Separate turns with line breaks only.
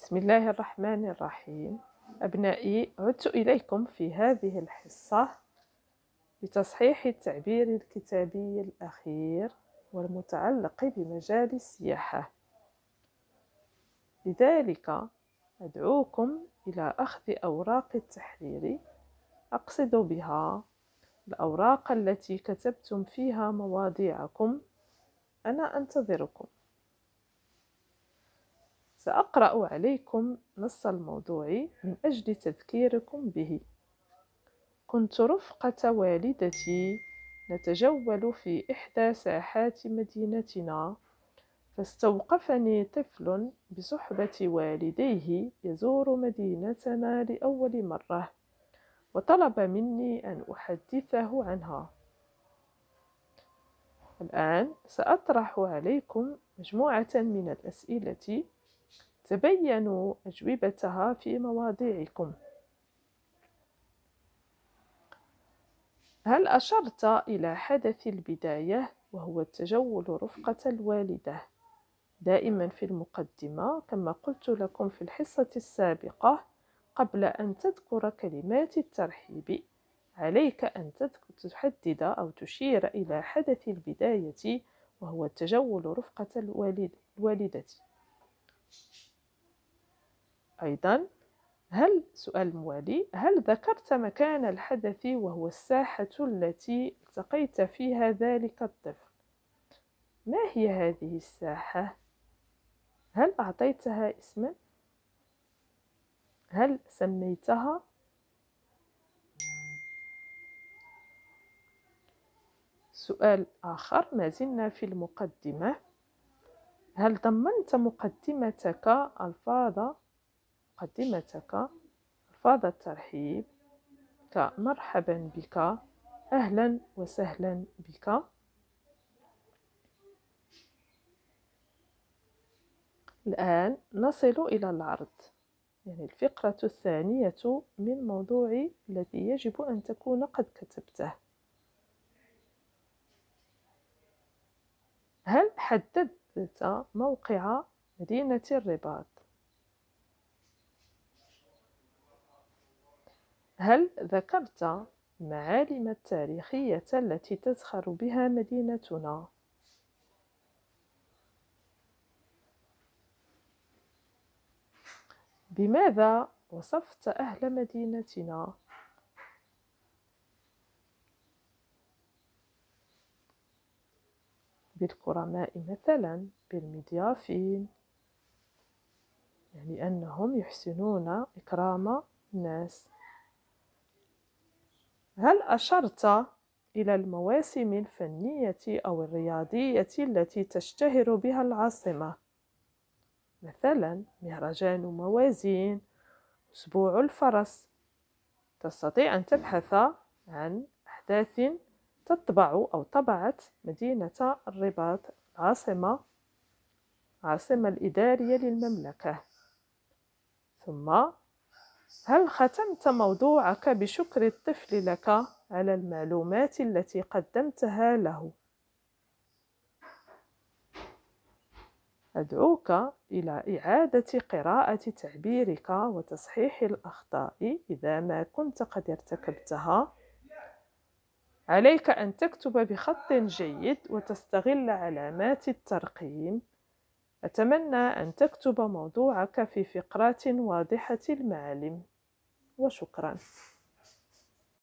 بسم الله الرحمن الرحيم. أبنائي، عدت إليكم في هذه الحصة لتصحيح التعبير الكتابي الأخير والمتعلق بمجال السياحة. لذلك أدعوكم إلى أخذ أوراق التحرير، أقصد بها الأوراق التي كتبتم فيها مواضيعكم. أنا أنتظركم. سأقرأ عليكم نص الموضوع من أجل تذكيركم به. كنت رفقة والدتي نتجول في إحدى ساحات مدينتنا، فاستوقفني طفل بصحبة والديه يزور مدينتنا لأول مرة، وطلب مني أن أحدثه عنها. الآن سأطرح عليكم مجموعة من الأسئلة، تبينوا أجوبتها في مواضيعكم. هل أشرت إلى حدث البداية وهو التجول رفقة الوالدة؟ دائما في المقدمة كما قلت لكم في الحصة السابقة، قبل أن تذكر كلمات الترحيب عليك أن تحدد أو تشير إلى حدث البداية وهو التجول رفقة الوالدة. أيضا سؤال موالي: هل ذكرت مكان الحدث وهو الساحة التي التقيت فيها ذلك الطفل؟ ما هي هذه الساحة؟ هل أعطيتها اسما؟ هل سميتها؟ سؤال آخر، ما زلنا في المقدمة: هل ضمنت مقدمتك ألفاظ الترحيب كمرحبا بك، أهلا وسهلا بك؟ الآن نصل إلى العرض، يعني الفقرة الثانية من موضوع الذي يجب أن تكون قد كتبته. هل حددت موقع مدينة الرباط؟ هل ذكرت المعالم التاريخية التي تزخر بها مدينتنا؟ بماذا وصفت أهل مدينتنا؟ بالكرماء مثلا، بالمضيافين، يعني أنهم يحسنون إكرام الناس. هل أشرت إلى المواسم الفنية أو الرياضية التي تشتهر بها العاصمة؟ مثلا مهرجان موازين، أسبوع الفرس. تستطيع أن تبحث عن أحداث تطبع أو طبعت مدينة الرباط، العاصمة الإدارية للمملكة. ثم هل ختمت موضوعك بشكر الطفل لك على المعلومات التي قدمتها له؟ أدعوك إلى إعادة قراءة تعبيرك وتصحيح الأخطاء إذا ما كنت قد ارتكبتها. عليك أن تكتب بخط جيد وتستغل علامات الترقيم. أتمنى أن تكتب موضوعك في فقرات واضحة المعالم، وشكرا.